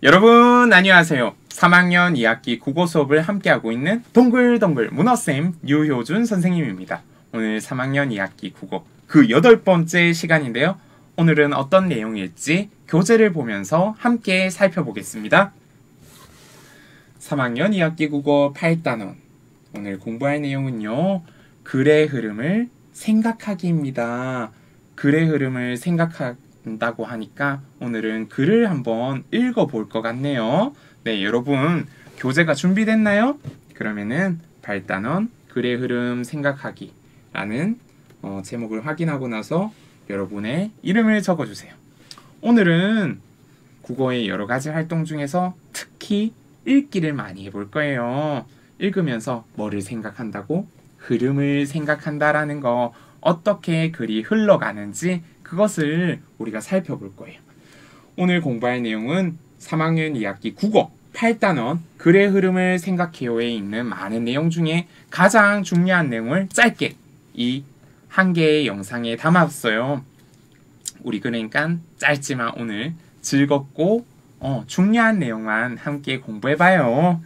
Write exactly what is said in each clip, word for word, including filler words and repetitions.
여러분 안녕하세요. 삼 학년 이 학기 국어 수업을 함께하고 있는 동글동글 문어쌤 유효준 선생님입니다. 오늘 삼 학년 이 학기 국어 그 여덟 번째 시간인데요. 오늘은 어떤 내용일지 교재를 보면서 함께 살펴보겠습니다. 삼 학년 이 학기 국어 팔 단원 오늘 공부할 내용은요. 글의 흐름을 생각하기입니다. 글의 흐름을 생각한다고 하니까 오늘은 글을 한번 읽어볼 것 같네요. 네, 여러분 교재가 준비됐나요? 그러면은 팔 단원 글의 흐름 생각하기 라는 어, 제목을 확인하고 나서 여러분의 이름을 적어주세요. 오늘은 국어의 여러 가지 활동 중에서 특히 읽기를 많이 해볼 거예요. 읽으면서 뭐를 생각한다고? 흐름을 생각한다라는 거, 어떻게 글이 흘러가는지 그것을 우리가 살펴볼 거예요. 오늘 공부할 내용은 삼 학년 이 학기 국어 팔 단원 글의 흐름을 생각해요에 있는 많은 내용 중에 가장 중요한 내용을 짧게 이 한 개의 영상에 담았어요. 우리 그러니까 짧지만 오늘 즐겁고 어, 중요한 내용만 함께 공부해봐요.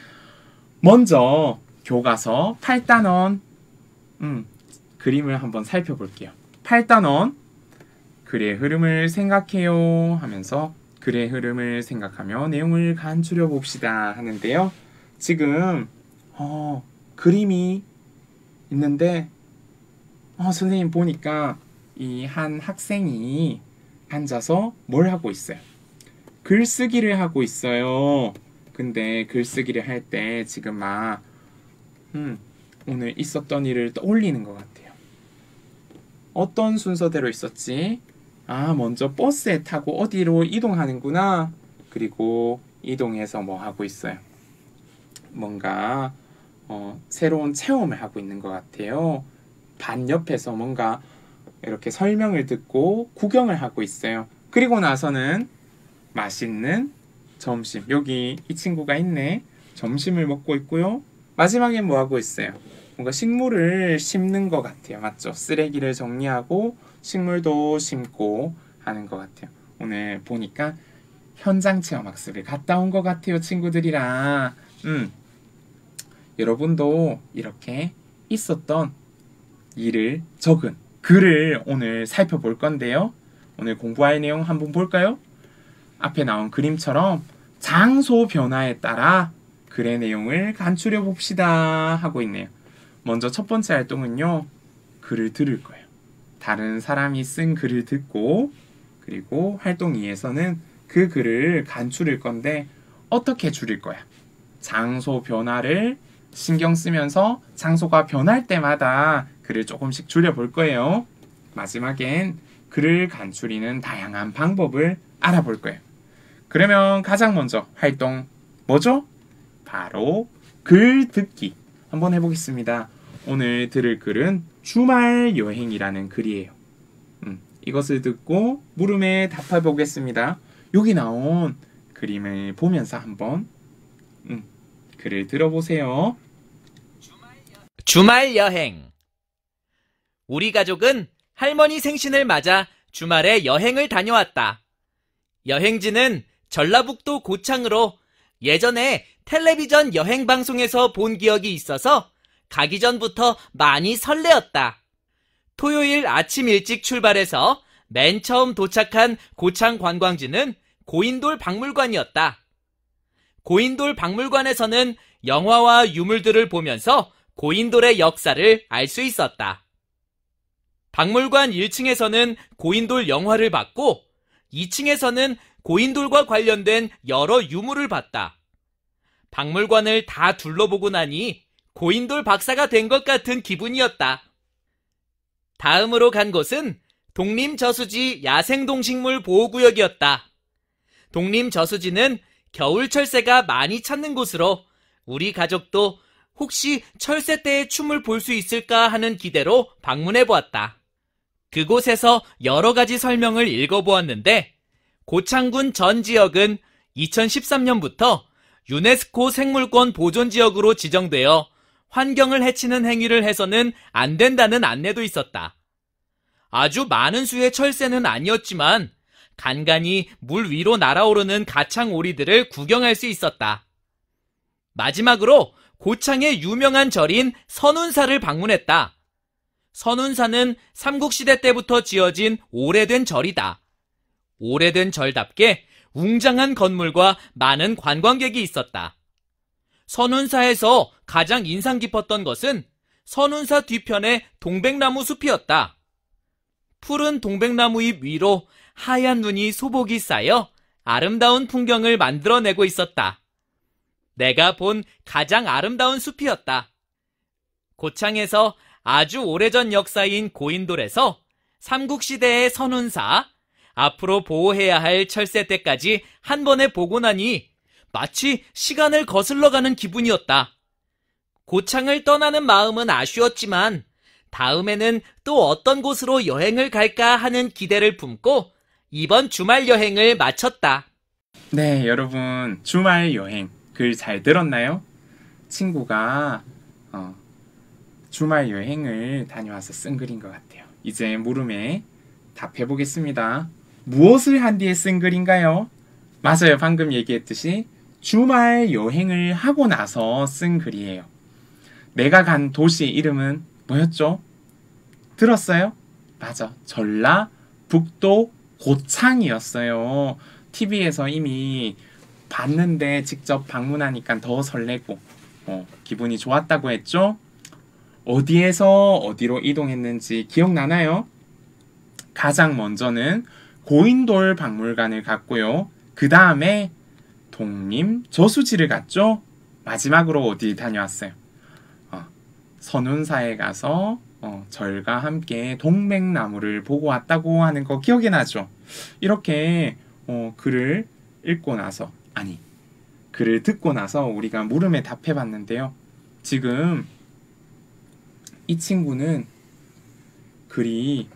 먼저 교과서 팔 단원 음, 그림을 한번 살펴볼게요. 팔 단원 글의 흐름을 생각해요 하면서 글의 흐름을 생각하며 내용을 간추려 봅시다 하는데요. 지금 어, 그림이 있는데 어, 선생님 보니까 이 한 학생이 앉아서 뭘 하고 있어요? 글쓰기를 하고 있어요. 근데 글쓰기를 할 때 지금 막 음, 오늘 있었던 일을 떠올리는 것 같아요. 어떤 순서대로 있었지? 아, 먼저 버스에 타고 어디로 이동하는구나. 그리고 이동해서 뭐 하고 있어요? 뭔가 어, 새로운 체험을 하고 있는 것 같아요. 반 옆에서 뭔가 이렇게 설명을 듣고 구경을 하고 있어요. 그리고 나서는 맛있는 점심, 여기 이 친구가 있네. 점심을 먹고 있고요. 마지막엔 뭐 하고 있어요? 뭔가 식물을 심는 것 같아요. 맞죠? 쓰레기를 정리하고 식물도 심고 하는 것 같아요. 오늘 보니까 현장 체험 학습을 갔다 온 것 같아요. 친구들이랑. 음. 여러분도 이렇게 있었던 일을 적은 글을 오늘 살펴볼 건데요. 오늘 공부할 내용 한번 볼까요? 앞에 나온 그림처럼 장소 변화에 따라 글의 내용을 간추려 봅시다 하고 있네요. 먼저 첫 번째 활동은요. 글을 들을 거예요. 다른 사람이 쓴 글을 듣고 그리고 활동 이에서는 그 글을 간추릴 건데 어떻게 줄일 거야? 장소 변화를 신경 쓰면서 장소가 변할 때마다 글을 조금씩 줄여볼 거예요. 마지막엔 글을 간추리는 다양한 방법을 알아볼 거예요. 그러면 가장 먼저 활동 뭐죠? 바로 글 듣기 한번 해보겠습니다. 오늘 들을 글은 주말 여행이라는 글이에요. 음, 이것을 듣고 물음에 답해 보겠습니다. 여기 나온 그림을 보면서 한번 음, 글을 들어보세요. 주말 여행. 우리 가족은 할머니 생신을 맞아 주말에 여행을 다녀왔다. 여행지는 전라북도 고창으로 예전에 텔레비전 여행 방송에서 본 기억이 있어서 가기 전부터 많이 설레었다. 토요일 아침 일찍 출발해서 맨 처음 도착한 고창 관광지는 고인돌 박물관이었다. 고인돌 박물관에서는 영화와 유물들을 보면서 고인돌의 역사를 알 수 있었다. 박물관 일 층에서는 고인돌 영화를 봤고 이 층에서는 고인돌과 관련된 여러 유물을 봤다. 박물관을 다 둘러보고 나니 고인돌 박사가 된 것 같은 기분이었다. 다음으로 간 곳은 독림저수지 야생동식물 보호구역이었다. 독림저수지는 겨울철새가 많이 찾는 곳으로 우리 가족도 혹시 철새 때의 춤을 볼 수 있을까 하는 기대로 방문해 보았다. 그곳에서 여러 가지 설명을 읽어보았는데 고창군 전 지역은 이천십삼 년부터 유네스코 생물권 보존지역으로 지정되어 환경을 해치는 행위를 해서는 안 된다는 안내도 있었다. 아주 많은 수의 철새는 아니었지만 간간히 물 위로 날아오르는 가창 오리들을 구경할 수 있었다. 마지막으로 고창의 유명한 절인 선운사를 방문했다. 선운사는 삼국시대 때부터 지어진 오래된 절이다. 오래된 절답게 웅장한 건물과 많은 관광객이 있었다. 선운사에서 가장 인상 깊었던 것은 선운사 뒤편의 동백나무 숲이었다. 푸른 동백나무 잎 위로 하얀 눈이 소복이 쌓여 아름다운 풍경을 만들어내고 있었다. 내가 본 가장 아름다운 숲이었다. 고창에서 아주 오래전 역사인 고인돌에서 삼국시대의 선운사, 앞으로 보호해야 할 철새때까지 한 번에 보고 나니 마치 시간을 거슬러가는 기분이었다. 고창을 떠나는 마음은 아쉬웠지만 다음에는 또 어떤 곳으로 여행을 갈까 하는 기대를 품고 이번 주말 여행을 마쳤다. 네, 여러분 주말 여행 글 잘 들었나요? 친구가 어, 주말 여행을 다녀와서 쓴 글인 것 같아요. 이제 물음에 답해보겠습니다. 무엇을 한 뒤에 쓴 글인가요? 맞아요. 방금 얘기했듯이 주말 여행을 하고 나서 쓴 글이에요. 내가 간 도시 이름은 뭐였죠? 들었어요? 맞아. 전라북도 고창이었어요. 티비에서 이미 봤는데 직접 방문하니까 더 설레고 어, 기분이 좋았다고 했죠? 어디에서 어디로 이동했는지 기억나나요? 가장 먼저는 고인돌 박물관을 갔고요. 그 다음에 독림 저수지를 갔죠? 마지막으로 어디 다녀왔어요? 어, 선운사에 가서 어, 절과 함께 동백나무를 보고 왔다고 하는 거 기억이 나죠? 이렇게 어, 글을 읽고 나서 아니 글을 듣고 나서 우리가 물음에 답해봤는데요. 지금 이 친구는 글이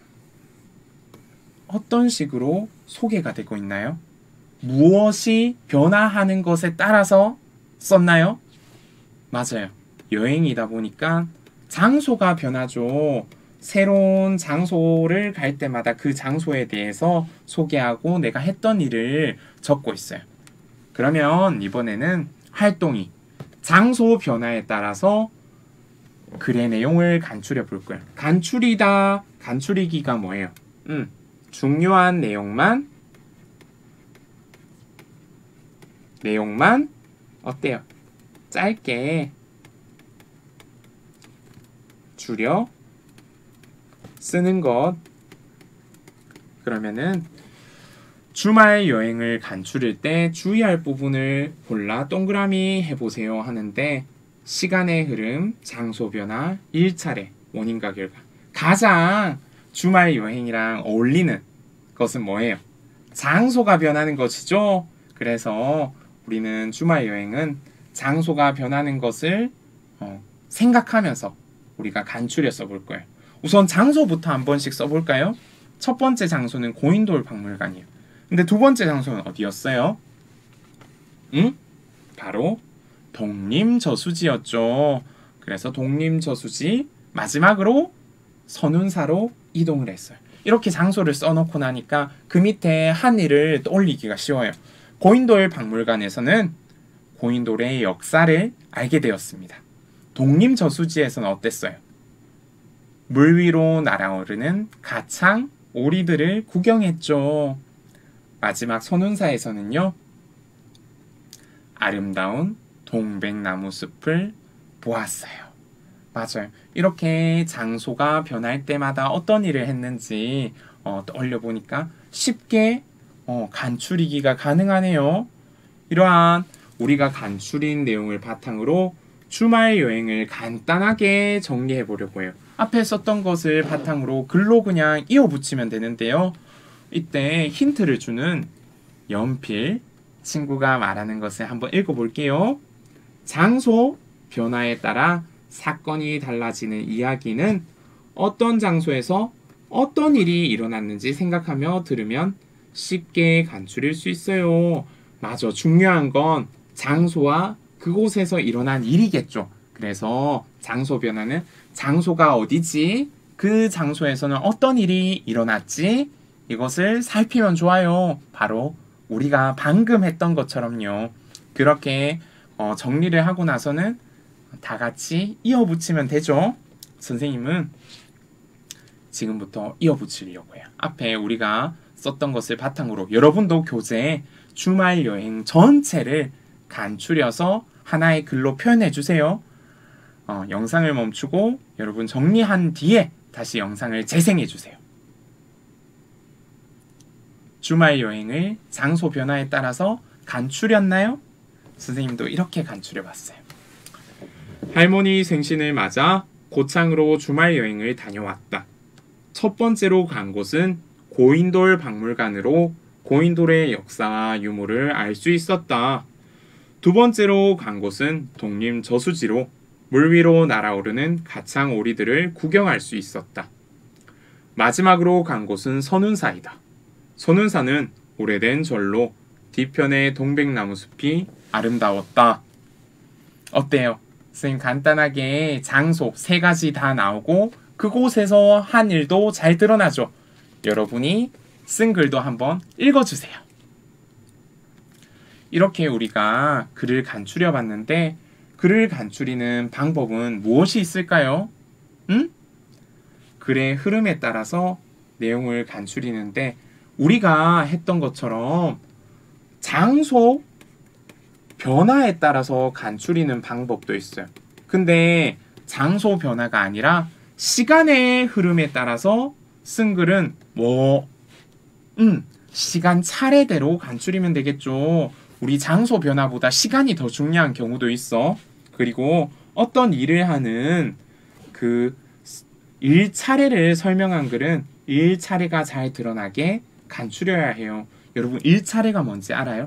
어떤 식으로 소개가 되고 있나요? 무엇이 변화하는 것에 따라서 썼나요? 맞아요. 여행이다 보니까 장소가 변하죠. 새로운 장소를 갈 때마다 그 장소에 대해서 소개하고 내가 했던 일을 적고 있어요. 그러면 이번에는 활동이 장소 변화에 따라서 글의 내용을 간추려 볼 거예요. 간추리다, 간추리기가 뭐예요? 음, 중요한 내용만 내용만 어때요? 짧게 줄여 쓰는 것. 그러면은 주말 여행을 간추릴 때 주의할 부분을 골라 동그라미 해보세요 하는데 시간의 흐름, 장소 변화, 일차례, 원인과 결과. 가장 주말 여행이랑 어울리는 것은 뭐예요? 장소가 변하는 것이죠. 그래서 우리는 주말 여행은 장소가 변하는 것을 어, 생각하면서 우리가 간추려 써볼 거예요. 우선 장소부터 한 번씩 써볼까요? 첫 번째 장소는 고인돌 박물관이에요. 근데 두 번째 장소는 어디였어요? 응? 바로 독림저수지였죠. 그래서 독림저수지 마지막으로 선운사로 이동을 했어요. 이렇게 장소를 써놓고 나니까 그 밑에 한 일을 떠올리기가 쉬워요. 고인돌 박물관에서는 고인돌의 역사를 알게 되었습니다. 독림저수지에서는 어땠어요? 물 위로 날아오르는 가창, 오리들을 구경했죠. 마지막 선운사에서는요. 아름다운 동백나무 숲을 보았어요. 맞아요. 이렇게 장소가 변할 때마다 어떤 일을 했는지 어, 떠올려 보니까 쉽게 어, 간추리기가 가능하네요. 이러한 우리가 간추린 내용을 바탕으로 주말 여행을 간단하게 정리해 보려고 해요. 앞에 썼던 것을 바탕으로 글로 그냥 이어붙이면 되는데요. 이때 힌트를 주는 연필, 친구가 말하는 것을 한번 읽어볼게요. 장소 변화에 따라 사건이 달라지는 이야기는 어떤 장소에서 어떤 일이 일어났는지 생각하며 들으면 쉽게 간추릴 수 있어요. 맞아. 중요한 건 장소와 그곳에서 일어난 일이겠죠. 그래서 장소 변화는 장소가 어디지? 그 장소에서는 어떤 일이 일어났지? 이것을 살피면 좋아요. 바로 우리가 방금 했던 것처럼요. 그렇게 어, 정리를 하고 나서는 다 같이 이어붙이면 되죠. 선생님은 지금부터 이어붙이려고 해요. 앞에 우리가 썼던 것을 바탕으로 여러분도 교재에 주말 여행 전체를 간추려서 하나의 글로 표현해 주세요. 어, 영상을 멈추고 여러분 정리한 뒤에 다시 영상을 재생해 주세요. 주말 여행을 장소 변화에 따라서 간추렸나요? 선생님도 이렇게 간추려 봤어요. 할머니 생신을 맞아 고창으로 주말 여행을 다녀왔다. 첫 번째로 간 곳은 고인돌 박물관으로 고인돌의 역사와 유물을 알 수 있었다. 두 번째로 간 곳은 독림 저수지로 물 위로 날아오르는 가창 오리들을 구경할 수 있었다. 마지막으로 간 곳은 선운사이다. 선운사는 오래된 절로 뒤편의 동백나무 숲이 아름다웠다. 어때요? 선생님 간단하게 장소 세 가지 다 나오고 그곳에서 한 일도 잘 드러나죠. 여러분이 쓴 글도 한번 읽어주세요. 이렇게 우리가 글을 간추려 봤는데 글을 간추리는 방법은 무엇이 있을까요? 응? 글의 흐름에 따라서 내용을 간추리는데 우리가 했던 것처럼 장소 변화에 따라서 간추리는 방법도 있어요. 근데 장소 변화가 아니라 시간의 흐름에 따라서 쓴 글은 뭐 음, 시간 차례대로 간추리면 되겠죠. 우리 장소 변화보다 시간이 더 중요한 경우도 있어. 그리고 어떤 일을 하는 그 일 차례를 설명한 글은 일 차례가 잘 드러나게 간추려야 해요. 여러분 일 차례가 뭔지 알아요?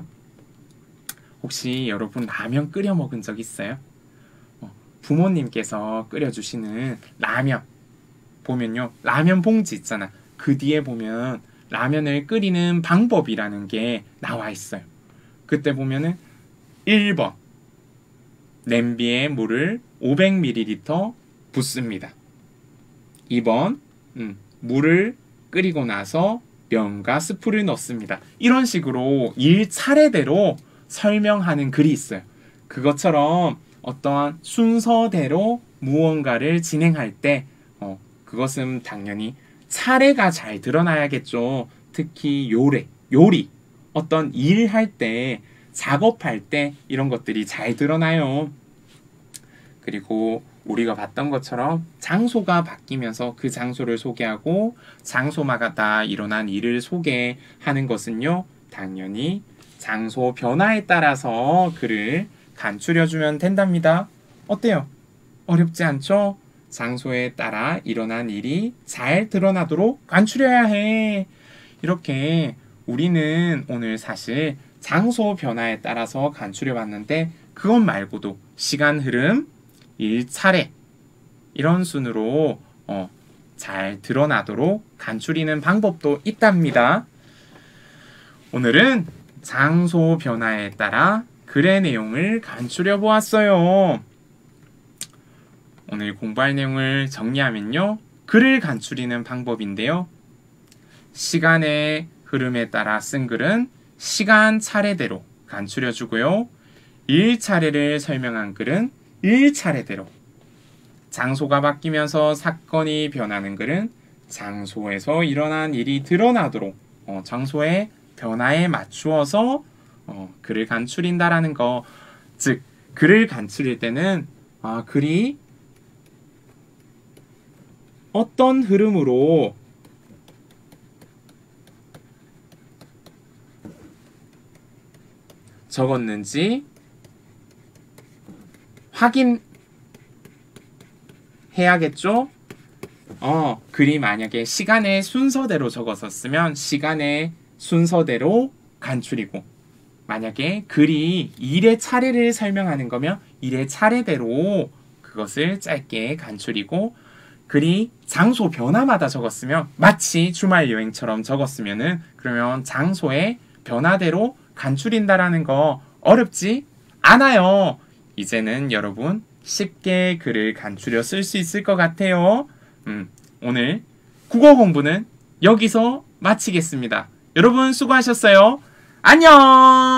혹시 여러분 라면 끓여 먹은 적 있어요? 어, 부모님께서 끓여주시는 라면 보면요. 라면 봉지 있잖아. 그 뒤에 보면 라면을 끓이는 방법이라는 게 나와 있어요. 그때 보면은 일 번 냄비에 물을 오백 밀리리터 붓습니다. 이 번 음, 물을 끓이고 나서 면과 스프를 넣습니다. 이런 식으로 일 차례대로 설명하는 글이 있어요. 그것처럼 어떠한 순서대로 무언가를 진행할 때 어, 그것은 당연히 차례가 잘 드러나야겠죠. 특히 요리, 요리, 어떤 일할 때, 작업할 때 이런 것들이 잘 드러나요. 그리고 우리가 봤던 것처럼 장소가 바뀌면서 그 장소를 소개하고 장소마다 일어난 일을 소개하는 것은요. 당연히 장소 변화에 따라서 글을 간추려주면 된답니다. 어때요? 어렵지 않죠? 장소에 따라 일어난 일이 잘 드러나도록 간추려야 해. 이렇게 우리는 오늘 사실 장소 변화에 따라서 간추려 봤는데 그것 말고도 시간 흐름, 일 차례 이런 순으로 어, 잘 드러나도록 간추리는 방법도 있답니다. 오늘은 장소 변화에 따라 글의 내용을 간추려 보았어요. 오늘 공부할 내용을 정리하면요. 글을 간추리는 방법인데요. 시간의 흐름에 따라 쓴 글은 시간 차례대로 간추려 주고요. 일 차례를 설명한 글은 일 차례대로, 장소가 바뀌면서 사건이 변하는 글은 장소에서 일어난 일이 드러나도록 어, 장소의 변화에 맞추어서 어, 글을 간추린다라는 거. 즉 글을 간추릴 때는 아, 글이 어떤 흐름으로 적었는지 확인해야겠죠? 어, 글이 만약에 시간의 순서대로 적었었으면 시간의 순서대로 간추리고, 만약에 글이 일의 차례를 설명하는 거면 일의 차례대로 그것을 짧게 간추리고, 글이 장소 변화마다 적었으면 마치 주말 여행처럼 적었으면은 그러면 장소의 변화대로 간추린다라는 거 어렵지 않아요. 이제는 여러분 쉽게 글을 간추려 쓸 수 있을 것 같아요. 음, 오늘 국어 공부는 여기서 마치겠습니다. 여러분 수고하셨어요. 안녕!